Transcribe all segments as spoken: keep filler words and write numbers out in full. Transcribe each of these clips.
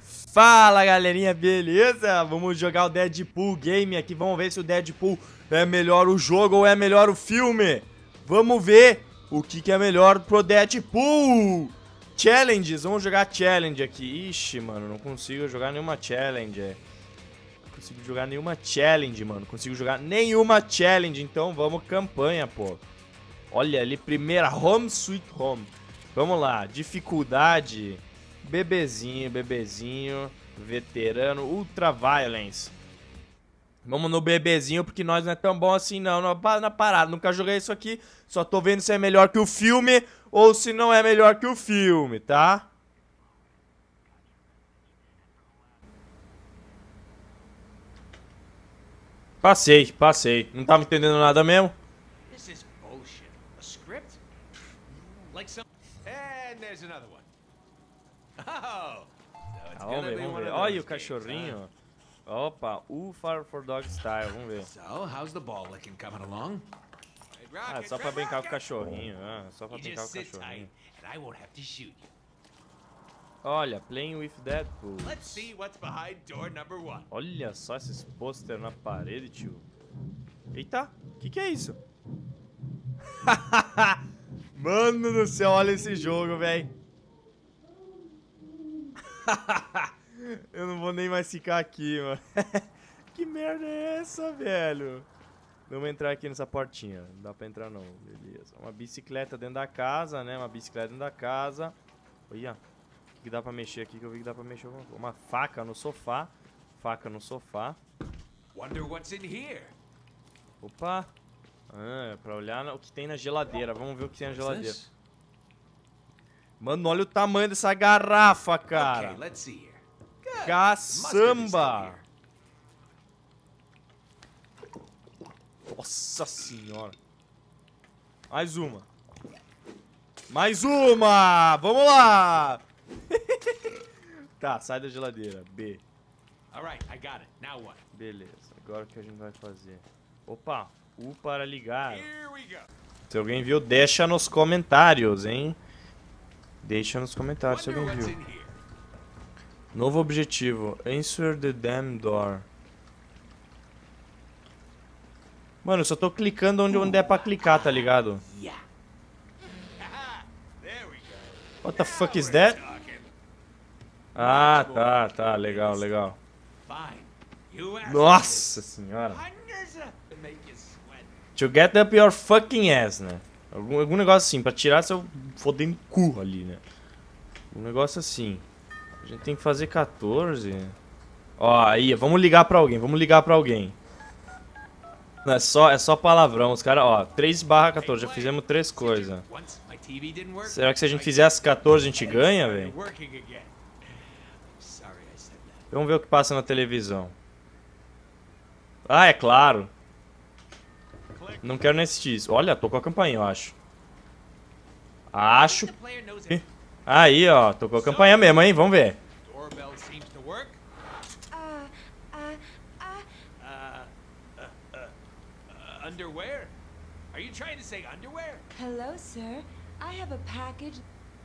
Fala galerinha, beleza? Vamos jogar o Deadpool Game aqui, vamos ver se o Deadpool é melhor o jogo ou é melhor o filme. Vamos ver o que, que é melhor pro Deadpool. Challenges, vamos jogar challenge aqui. Ixi, mano, não consigo jogar nenhuma challenge. Não consigo jogar nenhuma challenge, mano. Não consigo jogar nenhuma challenge, então vamos campanha, pô. Olha ali, primeira, Home Sweet Home. Vamos lá, dificuldade... Bebezinho, bebezinho, veterano, Ultra Violence. Vamos no bebezinho, porque nós não é tão bom assim não, na parada. Nunca joguei isso aqui, só tô vendo se é melhor que o filme ou se não é melhor que o filme, tá? Passei, passei. Não tava entendendo nada mesmo? This is bullshit. A script? Like some... And there's another one. Oh, so it's Ah, gonna vamos ver, be vamos one ver. of Olha those o cachorrinho. games, Opa, U for, for Dog Style, vamos ver. huh? So, how's the ball licking coming along? Ah, só pra brincar com o cachorrinho. Ah, só pra You brincar just com o sit tight, cachorrinho. and I won't have to shoot you. Olha, Playing with Deadpool. Let's see what's behind door number one. Olha só esses pôster na parede, tio. Eita, o que, que é isso? Mano do céu, olha esse jogo, velho. Eu não vou nem mais ficar aqui, mano. Que merda é essa, velho? Vamos entrar aqui nessa portinha. Não dá pra entrar, não. Beleza. Uma bicicleta dentro da casa, né? Uma bicicleta dentro da casa. Olha. O que dá pra mexer aqui? Que eu vi que dá pra mexer. Uma faca no sofá. Faca no sofá. Wonder what's in here. Opa. Ah, é pra olhar o que tem na geladeira. Vamos ver o que tem na geladeira. Mano, olha o tamanho dessa garrafa, cara. Okay, let's see here. Good. Caçamba. Nossa senhora. Mais uma. Mais uma. Vamos lá. Tá, sai da geladeira. B. All right, I got it. Now what? Beleza. Agora o que a gente vai fazer? Opa. U para ligar. Here we go. Se alguém viu, deixa nos comentários, hein? Deixa nos comentários se Wonder alguém what's viu. in here. Novo objetivo. Answer the damn door. Mano, eu só tô clicando onde, onde é pra clicar, tá ligado? Yeah. Haha, there we go. What the fuck is Now that? we're talking. Ah, tá, tá. Legal, legal. Fine. You asked Nossa senhora. to make you sweat. To get up your fucking ass, né? Algum, algum negócio assim, pra tirar seu fodendo cu ali, né? Um negócio assim. A gente tem que fazer quatorze. Ó, aí, vamos ligar pra alguém, vamos ligar pra alguém. Não, é só, é só palavrão, os caras, ó, três barra quatorze, já fizemos três coisas. Once my T V didn't work, Será que se a gente fizer as quatorze a gente ganha, velho? working again. Sorry I said that. Vamos ver o que passa na televisão. Ah, é claro. Não quero nem assistir isso. Olha, tocou a campainha, eu acho. Acho. The player knows que- it. Aí, ó, tocou a campainha mesmo, hein? Vamos ver. Doorbell seems to work. Uh, uh, uh, Uh, uh, uh, uh, underwear? Are you trying to say underwear? hello, sir. I have a package.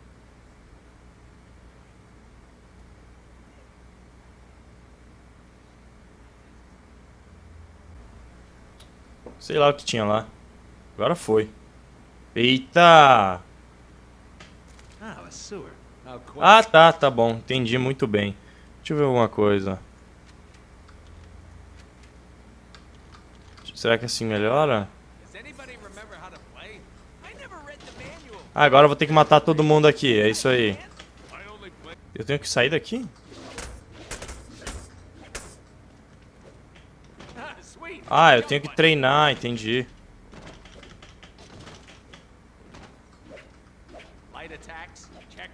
Sei lá o que tinha lá. Agora foi. Eita! Oh, a sewer. Oh, quite. Ah, tá, tá bom. Entendi muito bem. Deixa eu ver alguma coisa. Será que assim melhora? Does anybody remember how to play? I never read the manual. Ah, agora eu vou ter que matar todo mundo aqui. É isso aí. I only play. Eu tenho que sair daqui? Ah, sweet. Ah, eu tenho que treinar, entendi. Light attacks. Check.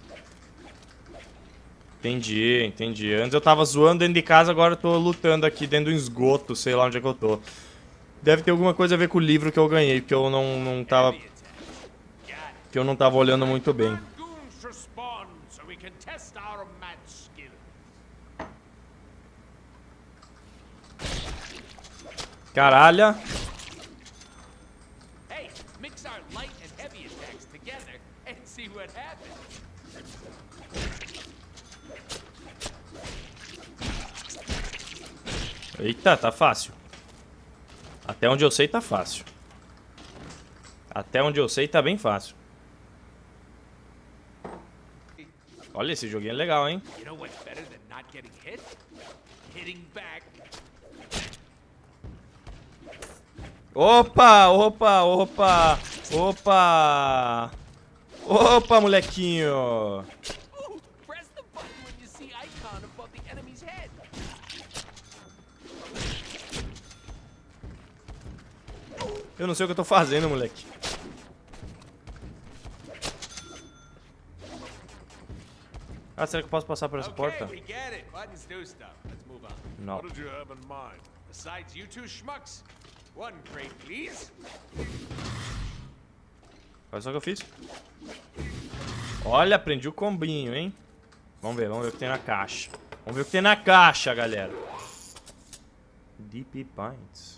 Entendi, entendi. Antes eu tava zoando dentro de casa, agora eu tô lutando aqui dentro do esgoto, sei lá onde é que eu tô. Deve ter alguma coisa a ver com o livro que eu ganhei, porque eu não, não tava. Heavy attacks. Got it. Que eu não tava olhando muito bem. Goons respond so we can test our match skill. Caralho. Hey, mix our light and heavy attacks together and see what happens. Eita, tá fácil. Até onde eu sei tá fácil. Até onde eu sei tá bem fácil. Olha, esse joguinho é legal, hein? You know what's better than not getting hit? Hitting back. Opa, opa, opa, opa. Opa, molequinho. Ooh, press the button when you see icon above the enemy's head. Eu não sei o que eu tô fazendo, moleque. Ah, será que eu posso passar por essa porta? Okay, we get it. Buttons do stuff. Let's move on. Não. What did you have in mind? Besides you two schmucks, one crate, please. Olha só o que eu fiz. Olha, aprendi o combinho, hein? Vamos ver, vamos ver o que tem na caixa. Vamos ver o que tem na caixa, galera. Deep Pints.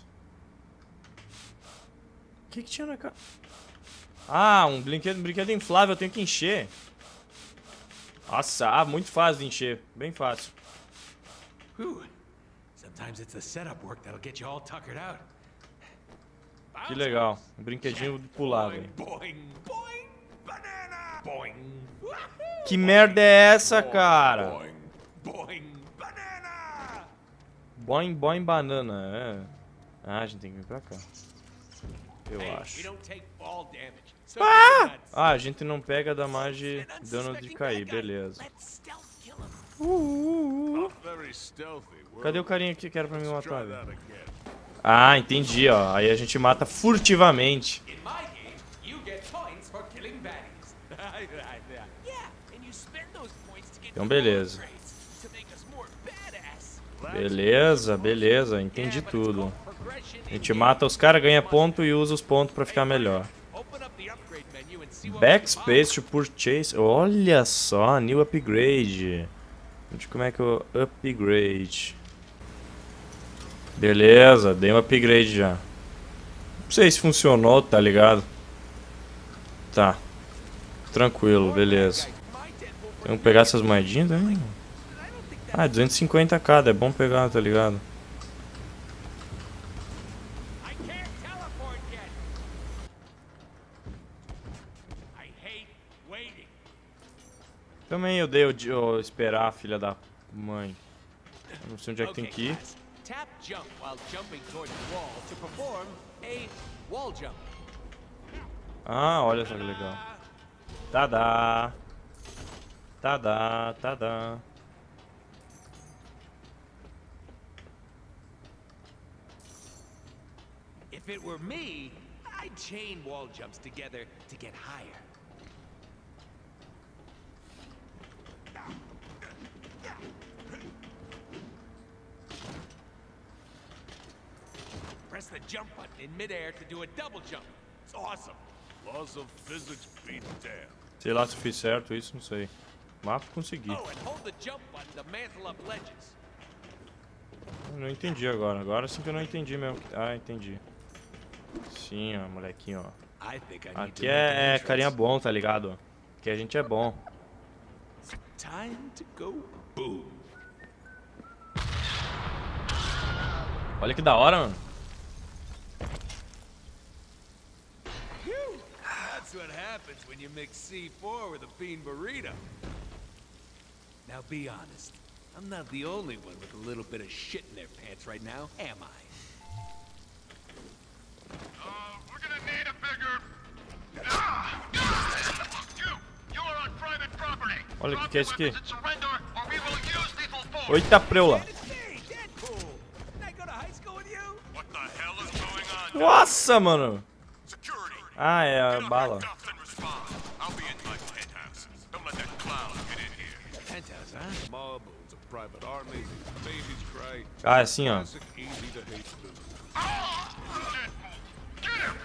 O que que tinha na caixa? Ah, um brinquedo, um brinquedo inflável, eu tenho que encher. Nossa, ah, muito fácil de encher. Bem fácil. Whew. Sometimes it's the setup work that'll get you all tuckered out. Que legal. Um brinquedinho de pular, velho. Boing, boing, banana. Boing. Wahoo! Que merda é essa, cara? Boing, boing, banana. Boing, boing, banana. É. Ah, a gente tem que vir pra cá. Eu Hey, we acho. don't take fall damage. So Ah! nuts. Ah, a gente não pega damage An dano de unsuspecting cair, bad guy. beleza. Let's stealth kill him. Uh, uh, uh. Not very stealthy. We're- Cadê o carinha aqui que era pra me Let's matar? try velho? that again. Ah, entendi, ó. Aí a gente mata furtivamente. In my game, you get points for killing baddies. Yeah, and you spend those points to get Então, beleza. upgrades to make us more badass. Beleza, beleza. Entendi tudo. A gente mata os caras, ganha ponto e usa os pontos pra ficar melhor. Open up the upgrade menu and see what we can Backspace to purchase. Olha só, new upgrade. Vamos ver como é que eu upgrade. Beleza, dei um upgrade já. Não sei se funcionou, tá ligado? Tá. Tranquilo, beleza. Vamos pegar essas moedinhas, hein? Ah, duzentos e cinquenta cada, é bom pegar, tá ligado? I can't teleport yet. I hate waiting. Também eu dei o de o esperar a filha da mãe. Eu não sei onde é que tem que ir. class. Tap jump while jumping towards the wall to perform a wall jump. Ah, olha só que legal. Tadá. Tadá, tadá. If it were me, I'd chain wall jumps together to get higher. Press the jump button in midair to do a double jump. It's awesome. Laws of physics beat damn. Sei lá se eu fiz certo isso, não sei. Mas consegui. Oh, and hold the jump button to mantle up ledges. Eu não entendi agora. Agora sim que eu não entendi mesmo. Ah, entendi. Sim, ó, molequinho, ó. I think I need to Aqui make an é, é entrance. carinha bom, tá ligado? Aqui a gente é bom. Time to go boom. Olha que da hora, mano. That's what happens when you mix C four with a bean burrito. Now be honest. I'm not the only one with a little bit of shit in their pants right now, am I? Uh, we're gonna need a bigger... Ah! You! You are on private property! Olha o que Drop que é your isso aqui. weapons and surrender, or we will use lethal force! Eita preula. It's me, Deadpool! Didn't I go to high school with you? What the hell is going on? Nossa, mano. Security! Ah, é a Get up bala. handcuffed and respond. I'll be in my penthouse. Don't let that clown get in here. Penthouse, huh? Mob owns a private army. Babies cry. Ah, é assim, ó. Classic, easy to hate business. Ah! Deadpool! Get him!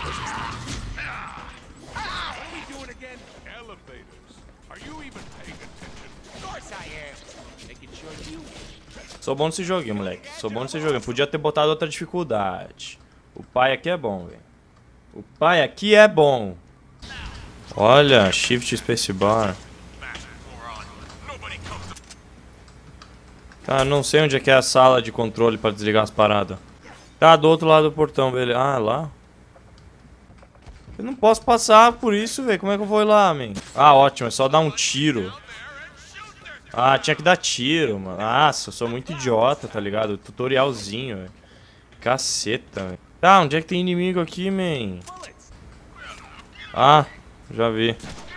What are we doing again? Elevators. Are you even paying attention? Of course I am. Making sure you... Sou bom nesse joguinho, moleque. Sou bom nesse joguinho. Podia ter botado outra dificuldade. O pai aqui é bom, velho. O pai aqui é bom. Olha, Shift Spacebar. Mask moron. Nobody comes to... Tá, não sei onde é que é a sala de controle pra desligar as paradas. Tá, do outro lado do portão, beleza. Ah, lá? Eu não posso passar por isso, velho. Como é que eu vou ir lá, man? Ah, ótimo. É só dar um tiro. Ah, tinha que dar tiro, mano. Nossa, eu sou muito idiota, tá ligado? Tutorialzinho, velho. Caceta, velho. Tá, onde é que tem inimigo aqui, man? Ah, já vi.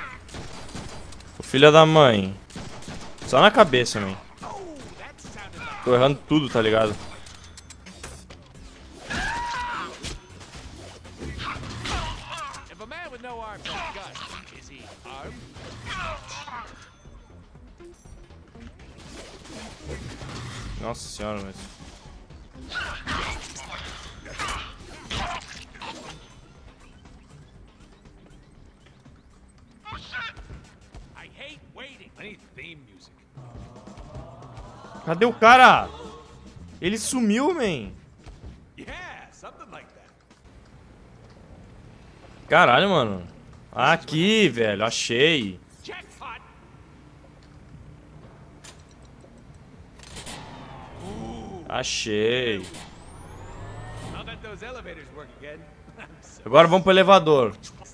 O filho da mãe. Só na cabeça, man. Tô errando tudo, tá ligado? Nossa senhora, mas... Cadê o cara? Ele sumiu, man. Caralho, mano. Aqui, velho. Achei. Achei. Agora vamos pro elevador.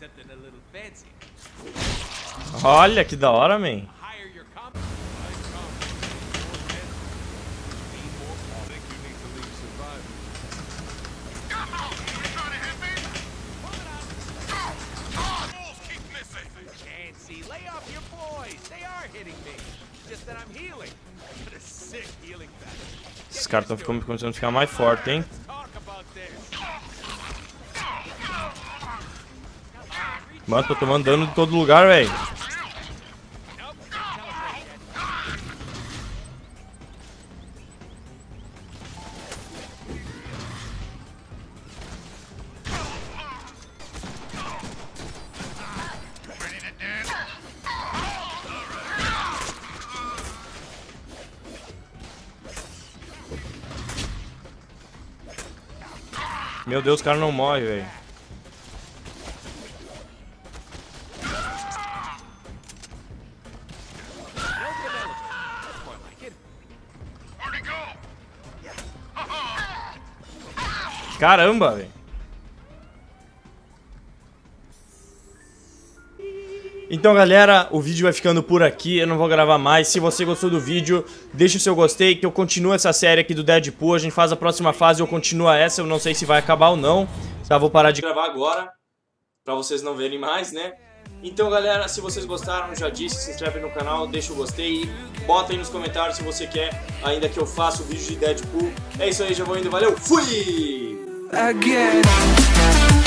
Olha que da hora, man. Esses caras estão começando a ficar mais fortes, hein? Mano, tô tomando dano de todo lugar, velho. Meu Deus, o cara não morre, velho. Caramba, velho. Então, galera, o vídeo vai ficando por aqui. Eu não vou gravar mais. Se você gostou do vídeo, deixa o seu gostei, que eu continuo essa série aqui do Deadpool. A gente faz a próxima fase, eu continuo essa. Eu não sei se vai acabar ou não. Tá, vou parar de gravar agora, pra vocês não verem mais, né? Então, galera, se vocês gostaram, já disse, se inscreve no canal, deixa o gostei e bota aí nos comentários se você quer ainda que eu faça o vídeo de Deadpool. É isso aí, já vou indo. Valeu, fui! Again.